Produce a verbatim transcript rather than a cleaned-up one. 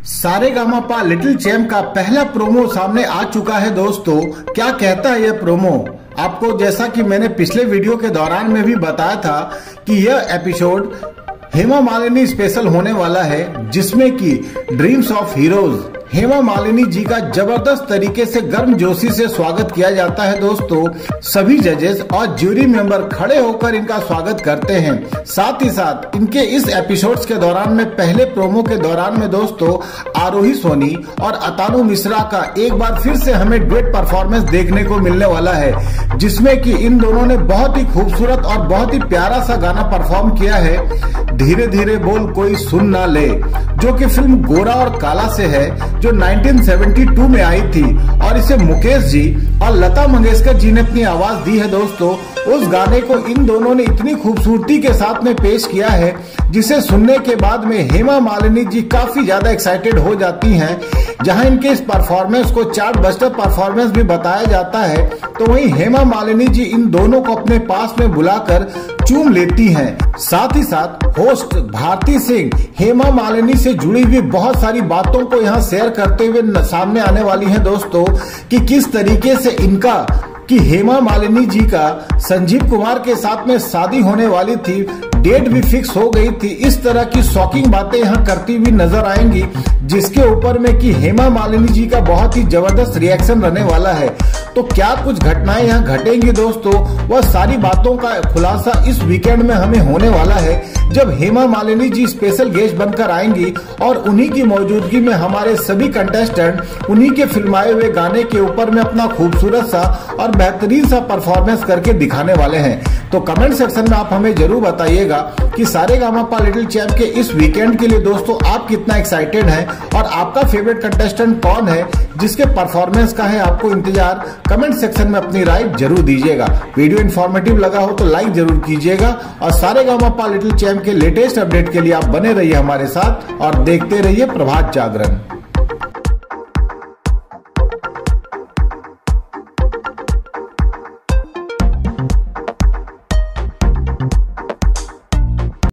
Sa Re Ga Ma Pa little champ का पहला promo सामने आ चुका है दोस्तों। क्या कहता है यह प्रोमो? आपको जैसा कि मैंने पिछले वीडियो के दौरान में भी बताया था कि यह एपिसोड हेमा मालिनी स्पेशल होने वाला है, जिसमें कि dreams of heroes Hema Malini ji का जबरदस्त तरीके से गर्मजोशी से स्वागत किया जाता है दोस्तों। सभी जजेस और ज्यूरी मेंबर खड़े होकर इनका स्वागत करते हैं। साथ ही साथ इनके इस एपिसोड्स के दौरान में पहले प्रोमो के दौरान में दोस्तों आरोही सोनी और अतानु मिश्रा का एक बार फिर से हमें डुएट परफॉर्मेंस देखने को मिलने वाला है, जिसमें कि इन दोनों ने बहुत ही खूबसूरत और बहुत ही प्यारा सा गाना परफॉर्म किया है, धीरे धीरे बोल कोई सुन ना ले, जो कि फिल्म गोरा और काला से है, जो उन्नीस सौ बहत्तर में आई थी और इसे मुकेश जी और लता मंगेशकर जी ने अपनी आवाज दी है दोस्तों। उस गाने को इन दोनों ने इतनी खूबसूरती के साथ में पेश किया है, जिसे सुनने के बाद में हेमा मालिनी जी काफी ज्यादा एक्साइटेड हो जाती हैं। जहां इनके इस परफॉर्मेंस को चार्ट बस्टर परफॉर्मेंस भी बताया जाता है, तो वहीं हेमा मालिनी जी इन दोनों को अपने पास में बुलाकर चूम लेती हैं। साथ ही साथ होस्ट भारती सिंह हेमा मालिनी से जुड़ी हुई बहुत सारी बातों को यहाँ शेयर करते हुए सामने आने वाली हैं दोस्तों, कि किस तरीके से इनका कि हेमा मालिनी जी का संजीव कुमार के साथ में शादी होने वाली थी, डेट भी फिक्स हो गई थी। इस तरह की शॉकिंग बातें यहाँ करती हुई नजर आएंगी, जिसके ऊपर में कि हेमा मालिनी जी का बहुत ही जबरदस्त रिएक्शन रहने वाला है। तो क्या कुछ घटनाएं यहाँ घटेंगी दोस्तों, वह सारी बातों का खुलासा इस वीकेंड में हमें होने वाला है, जब हेमा मालिनी जी स्पेशल गेस्ट बनकर आएंगी और उन्हीं की मौजूदगी में हमारे सभी कंटेस्टेंट उन्हीं के फिल्माए हुए गाने के ऊपर में अपना खूबसूरत सा और बेहतरीन सा परफॉर्मेंस करके दिखाने वाले हैं। तो कमेंट सेक्शन में आप हमें जरूर बताइएगा कि सारेगामापा लिटिल चैम्प के इस वीकेंड के लिए दोस्तों आप कितना एक्साइटेड हैं और आपका फेवरेट कंटेस्टेंट कौन है, जिसके परफॉर्मेंस का है आपको इंतजार। कमेंट सेक्शन में अपनी राय जरूर दीजिएगा। वीडियो इन्फॉर्मेटिव लगा हो तो लाइक जरूर कीजिएगा और सारेगामापा लिटिल चैम्प के लेटेस्ट अपडेट के लिए आप बने रहिए हमारे साथ और देखते रहिए प्रभात जागरण।